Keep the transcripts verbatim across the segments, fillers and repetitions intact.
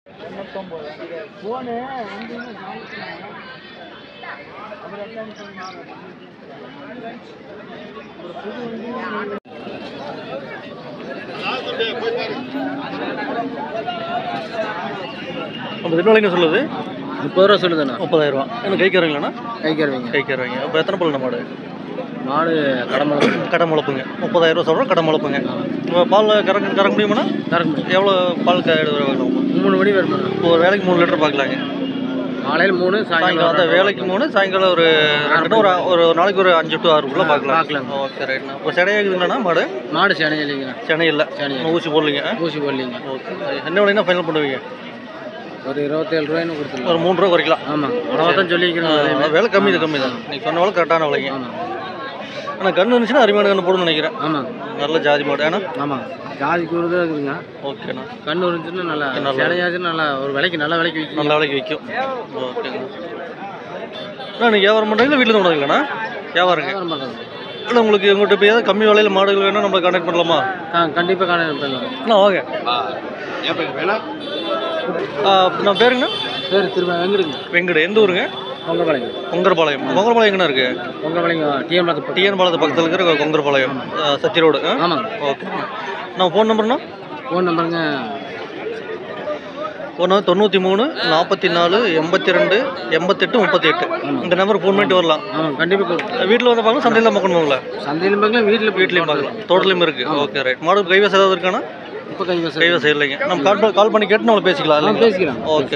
போனு அந்த என்ன விலைங்க சொல்லுது? முப்பது ரூபா சொல்லுதுண்ணா. முப்பதாயிரம் ரூபா. என்ன கைக்காரங்களாண்ணா? கைக்காரவங்க. கைக்காரவங்க. அப்போ எத்தனை பல்லுண்ணா மாடு? மாடு கடமளப்பு. கடமுளப்புங்க. முப்பதாயிரம் ரூபா சொல்கிறோம், கடமுளப்புங்க. பால் கறக்க கறக்க முடியுமாண்ணா? கறக்க முடியும். எவ்வளோ பால் வேணும்? மூணு மணி வருமா? ஒரு வேலைக்கு மூணு லிட்டர் பார்க்கலாங்க. காலையில் மூணு, சாயங்காலம் அந்த வேலைக்கு மூணு, சாயங்காலம் ஒரு ரெண்டு ஒரு ஒரு நாளைக்கு ஒரு அஞ்சு டு ஆறுக்குள்ளே பார்க்கலாம். பார்க்கலாம். ஓகே ரைட்ண்ணா. இப்போ செடையாகுதுங்கண்ணா மாடு? மாடு சென்னை இல்லைங்க. சென்னை இல்லை. சென்னை ஊசி போடலிங்க. ஊசி போடலிங்க. ஓகே. என்ன விலைன்னா ஃபைனல் பண்ணுவீங்க? ஒரு இருபத்தேழு ரூபாய்னு கொடுத்துருங்க. ஒரு மூணு ரூபா குறைக்கலாம். ஆமாம், அவ்வளோ தான் சொல்லிக்கிறேன். விலை கம்மி இது கம்மி தான். நீங்கள் சொன்ன விலை கரெக்டான விலைங்க. ஆமாம். ஆனால் கன்று இருந்துச்சுன்னா அருமையான கன்று போடுன்னு நினைக்கிறேன். ஆமாம், நல்ல ஜாதி மாடு. ஏன்னா ஆமாம், ஜாதி கூறுதான் இருக்குதுங்க. ஓகேண்ணா. கண்ணு இருந்துச்சுன்னா நல்லா சென்னையாச்சுன்னா நல்லா ஒரு விலைக்கு நல்ல விலைக்கு விற்கும். நல்ல விலைக்கு விற்கும். ஓகேங்க. அண்ணா நீங்கள் வியாபாரம் பண்ணுறீங்களா வீட்டில் தான் பண்ணுறீங்களாண்ணா? வியாபாரங்க. இல்லை உங்களுக்கு உங்கள்கிட்ட இப்போ ஏதாவது கம்மி விலையில் மாடுகள் வேணும் நம்மளை கான்டாக்ட் பண்ணலாமா? ஆ, கண்டிப்பாக கான்டாக்ட் பண்ணலாம். அண்ணா வாங்க. வேணாம். நான் பேருங்கண்ணா? பேர் திரும்ப வெங்கடுங்க. வெங்கடு. எந்த ஊருங்க? கொங்கர்பாளையம். கொங்கர்பாளையம். கொங்கர்பாளையம் எங்கண்ணா இருக்கு? கொங்கர்பாளையம் டிஎன் பாலத்து டிஎன் பாலத்து பக்கத்தில் இருக்கிற கொங்கர்பாளையம் சத்தி ரோடு. ஆமாங்க. ஓகே. நான் ஃபோன் நம்பர்ண்ணா? ஃபோன் நம்பருங்க ஒன்று தொண்ணூற்றி மூணு நாற்பத்தி நாலு எண்பத்தி ரெண்டு எண்பத்தெட்டு முப்பத்தி எட்டு. இந்த நம்பருக்கு ஃபோன் பண்ணிட்டு வரலாம். ஆமாம், கண்டிப்பாக. வீட்டில் வந்து பார்க்கலாம், சந்தையில் பார்க்கணும் போங்களா? சந்தையிலும் பார்க்கலாம், வீட்டில் வீட்லேயும் பார்க்கலாம், தோட்டலையும் இருக்குது. Okay right. மாடு கைவசம் ஏதாவது இருக்கானா? இப்போ கைவசம் கைவசம் இல்லைங்க. நம்ம கால் கால் பண்ணி கேட்டு நம்மளை பேசிக்கலாம். இல்லை பேசிக்கலாம். ஓகே.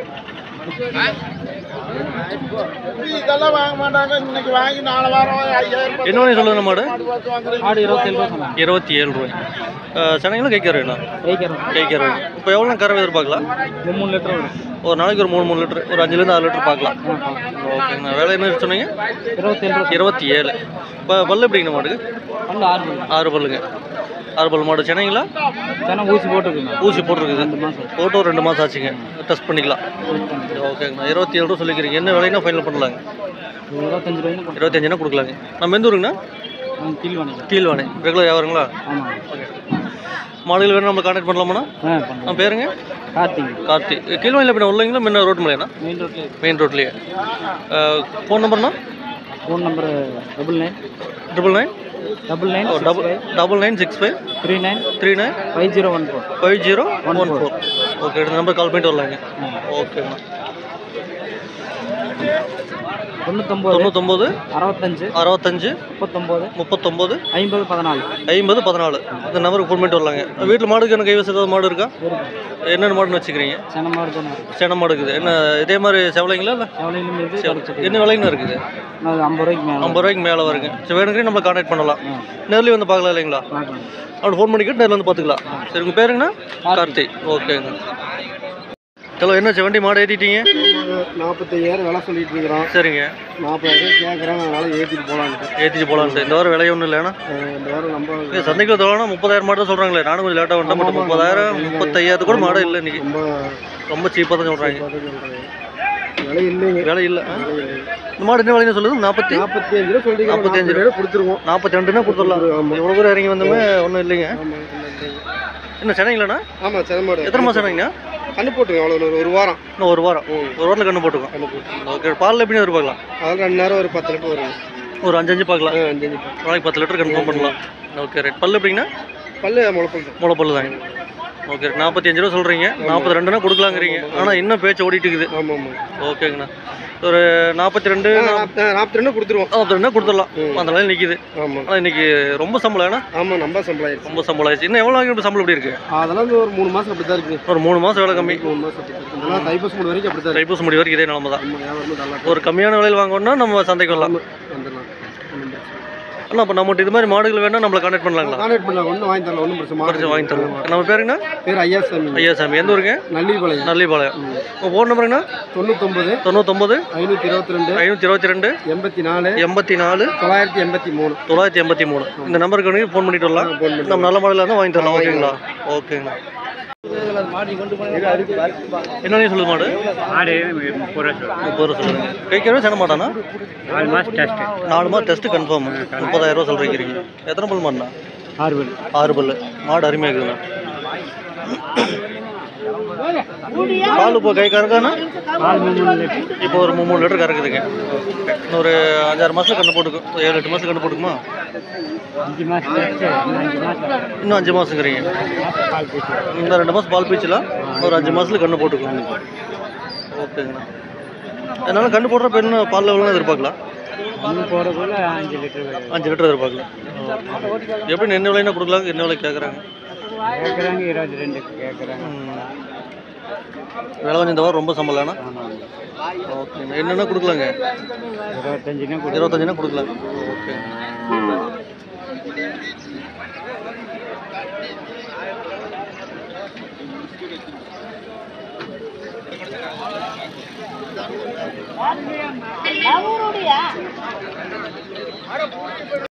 இதெல்லாம் வாங்க மாட்டாங்க. இன்னைக்கு வாங்கி நாலு வாரம் ஐயாயிரம். என்ன வேணும் சொல்லுங்க மாடு? மாடு இருபத்தேழு ரூபா. இருபத்தி ஏழு ரூபாய். சென்னைங்களும் கைக்கார வேணும். கைக்காரம். கைக்கார வேணும். இப்போ எவ்வளோ கறவை எதிர்பார்க்கலாம்? மூணு லிட்டர் வரும். ஒரு நாளைக்கு ஒரு மூணு மூணு லிட்டர், ஒரு அஞ்சுலேருந்து ஆறு லிட்டர் பார்க்கலாம். ஓகேங்கண்ணா. வேலை என்ன சொன்னீங்க? இருபத்தேழு இருபத்தி ஏழு. இப்போ பல்லு எப்படிங்கண்ணா மாடுக்கு? பல்லு ஆறு பல்லு. ஆறு பல்லுங்க. ஆறு பல் மாடு. சென்னைங்களா? சென்னை ஊசி போட்டுருக்குங்க. ஊசி போட்டிருக்குது. ரெண்டு மாதம் போட்டு ஒரு ரெண்டு மாதம் ஆச்சுங்க. டெஸ்ட் பண்ணிக்கலாம். ஓகேங்கண்ணா. இருபத்தி ஏழு ரூபா சொல்லிக்கிறீங்க. என்ன விலைன்னா ஃபைனல் பண்ணலாங்க? இருபத்தஞ்சு ரூபாய்க்கு இருபத்தஞ்சுனா கொடுக்கலாங்க. நம்ம எந்த ஊருங்கண்ணா? கீழ்வாணி. கீழ்வாணி. ரெகுலர் வியாபாரங்களா? ஆமாம். ஓகே. மாடுகள் வேணும் நம்ம கான்டாக்ட் பண்ணலாமாண்ணா? ஆ, நம்ம பேருங்க? கார்த்திக். கார்த்தி. கீழ்வாணியில் இப்போ உள்ளீங்களா? முன்ன ரோட்டு மேலேண்ணா? மெயின் ரோட்லேயே. மெயின் ரோட்லேயே. ஃபோன் நம்பர்ண்ணா? Phone number double nine triple nine double nine double double nine six five three nine three nine five zero one four five zero one four. Okay. இந்த நம்பர் கால் பண்ணிட்டு வரலாங்க. ஓகேண்ணா. தொண்ணூத்தொம்பது தொண்ணூத்தொம்பது அறுபத்தஞ்சு அறுபத்தஞ்சு முப்பத்தொம்போது முப்பத்தொம்பது ஐம்பது பதினாலு ஐம்பது பதினாலு. இந்த நம்பருக்கு ஃபோன் பண்ணிட்டு வரலாங்க. வீட்டில் மாடுக்கு என்ன கைவசம் ஏதாவது மாடு இருக்கா? என்னென்ன மாடுன்னு வச்சுக்கிறீங்க? சென்னை மாடு தானே. சென்னை மாடு இருக்குது. என்ன இதே மாதிரி செவலைங்களா? இல்லை எவ்வளோ என்ன விலைங்கண்ணா இருக்குது? ஐம்பது ரூபாய்க்கு மேலே. ஐம்பது ரூபாய்க்கு மேலே வருங்க. சரி, வேணுங்கிறே நம்மளை கான்டாக்ட் பண்ணலாம். நேர்லேயே வந்து பார்க்கலாம் இல்லைங்களா? பார்க்கலாம். அப்படி ஃபோன் பண்ணிக்கிட்டு நேரில் வந்து பார்த்துக்கலாம். சரி, உங்கள் பேருங்கண்ணா? கார்த்தி. ஓகேங்க. ஹலோ, என்ன வண்டி மாடு ஏற்றிட்டீங்க? நாற்பத்தையாயிரம் விலை சொல்லிட்டு இருக்கிறோம். சரிங்க. நாற்பதாயிரம் கேட்குறாங்க, அதனால ஏற்றிட்டு போகலான்ட்டு. ஏற்றிட்டு போகலான்ட்டு. இந்த வாரம் விலையை ஒன்றும் இல்லைண்ணா? இந்த வாரம் நம்ம இல்லை, சந்தைக்கு தோழனா முப்பதாயிரம் மாடு தான் சொல்கிறாங்களே. நானும் கொஞ்சம் லேட்டாக வந்துட்டேன். மட்டும் முப்பதாயிரம் முப்பத்தையாயிரத்து கூட மாடு இல்லை இன்றைக்கி. ரொம்ப ரொம்ப சீப்பாக தான் சொல்கிறாங்க. விலை இல்லைங்க. விலை இல்லை. இந்த மாடு என்ன விலைன்னு சொல்லுது? நாற்பத்தி நாற்பத்தி அஞ்சு ரூபா சொல்லிட்டு நாற்பத்தி அஞ்சு ரூபா கொடுத்துருவோம். நாற்பத்தி ரெண்டுன்னா கொடுத்துடலாம். எவ்வளோ பேர் இறங்கி வந்தோமே ஒன்றும் இல்லைங்க. என்ன சென்னைங்களாண்ணா? ஆமாம், சென்னை மாடு. எத்தனை மாதம் சென்னைங்கண்ணா? கண்ணு போட்டுங்க. அவ்வளோ ஒரு ஒரு வாரம். இன்னும் ஒரு வாரம். ஒரு வாரத்தில் கண்ணு போட்டுக்கோம். கண்ணு போட்டு. ஓகே. பாலில் எப்படின்னு எதிர்பார்க்கலாம்? அதெல்லாம் ரெண்டு நேரம் ஒரு பத்து லிட்டர் வரும். ஒரு அஞ்சு அஞ்சு பார்க்கலாம். அஞ்சு அஞ்சு நாளைக்கு பத்து லிட்டர் கன்ஃபார்ம் பண்ணலாம். Okay right. பல்லு எப்படிங்கண்ணா? பல்லு முளைப்பல் தான். முளைப்பல்லு தாங்க. ஓகே. நாற்பத்தி அஞ்சு ரூபா சொல்கிறீங்க. நாற்பத்தி ரெண்டுனா கொடுக்கலாங்கிறீங்க. ஆனால் இன்னும் பேச்சு ஓடிட்டு இருக்குது. ஆமாம் ஆமாம். ஓகேங்கண்ணா. ஒரு நாற்பத்தி ரெண்டு நாற்பத்தி ரெண்டு கொடுத்துருவோம். நாற்பத்தி ரெண்டுனா கொடுத்துடலாம். அந்த நிலையில் நிற்கிது. ஆமாம். ஆனால் இன்னைக்கு ரொம்ப சம்பளம் ஏன்னா? ஆமாம், நம்ம சம்பளம் ஆயிடுச்சு. ரொம்ப சம்பளம் ஆயிடுச்சு. இன்னும் எவ்வளோ ஆகிட்டு சம்பளம் எப்படி இருக்குது? அதெல்லாம் ஒரு மூணு மாதம் அப்படி தான் இருக்குது. ஒரு மூணு மாதம் வேலை கம்மி. மூணு மாதம் அப்படி தான் இருக்குது. தைப்பூசம் முடி வரைக்கும் அப்படி தான். தைப்பூசம் முடி வரைக்கும் இதே நிலமை தான். நல்லா ஒரு கம்மியான விலையில் வாங்கணும்னா நம்ம சந்தைக்கு வரலாம். வந்துடலாம். அண்ணா, அப்போ நம்மகிட்ட இது மாதிரி மாடுகள் வேணா நம்மளை கான்டாக்ட் பண்ணலாங்களா? கான்டாக்ட் பண்ணலாம். ஒன்றும் வாங்கி தரலாம். ஒன்றும் பிரச்சனை குறைச்சி வாங்கி தரலாம். நம்ம பேருங்கண்ணா? பேர் ஐயாசாமி. ஐயாசாமி. எந்த ஊருங்க? நல்லிபாளையம். நல்லிபாளையம். உங்கள் ஃபோன் நம்பருங்கண்ணா? தொண்ணூத்தொம்பது தொண்ணூத்தொம்பது ஐநூற்றி இருபத்தி ரெண்டு ஐநூற்றி இருபத்தி ரெண்டு எண்பத்தி நாலு எண்பத்தி நாலு தொள்ளாயிரத்தி எண்பத்தி மூணு தொள்ளாயிரத்தி எண்பத்தி மூணு. இந்த நம்பருக்கு வந்து ஃபோன் பண்ணிட்டு வரலாம். நம்ம நல்ல மாடலாக இருந்தால் வாங்கி தரலாம். ஓகேங்களா? ஓகேங்கண்ணா. என்ன சொல்லுது மாடு? மாடு முப்பது ரூபா. முப்பது ரூபா சொல்லுங்க. கைக்கிறவே சென்ன மாட்டானா? நாலு மாதம் டெஸ்ட்டு. நாலு மாதம் டெஸ்ட்டு கன்ஃபார்ம். முப்பதாயிரம் ரூபா சொல்கிறீங்க. எத்தனை பல் மாடுண்ணா? ஆறு பல். ஆறு பல். மாடு அருமையாக இருக்குதுண்ணா. பால் இப்போ கை கறக்கானா இப்போ ஒரு மூணு மூணு லிட்டர் கறக்குதுங்க. இன்னும் ஒரு அஞ்சாறு மாதம் கண்ணு போட்டுக்கும், ஏழு எட்டு மாதம் கண்ணு போட்டுக்குமா? இன்னும் அஞ்சு மாதங்கிறீங்க. இன்னும் ரெண்டு மாதம் பால் பீச்சலாம், ஒரு அஞ்சு மாதத்துல கண்ணு போட்டுக்கும். ஓகேங்கண்ணா. அதனால கண்ணு போடுறப்ப என்ன பால் எவ்வளோ எதிர்பார்க்கலாம்? அஞ்சு லிட்டர் அஞ்சு லிட்டர் எதிர்பார்க்கலாம். எப்படி என்ன விலைன்னா கொடுக்கலாங்க? என்ன விலை கேட்குறாங்க? கேட்குறாங்க இருபத்தி ரெண்டு கேட்குறாங்க. விலை கொஞ்சம் இந்த வாரம் ரொம்ப சம்பளம்ண்ணா. ஓகேண்ணா. என்னென்ன கொடுக்கலாங்க? இருபத்தஞ்சுனா இருபத்தஞ்சுனா கொடுக்கலாம். ஓகே. அவருடைய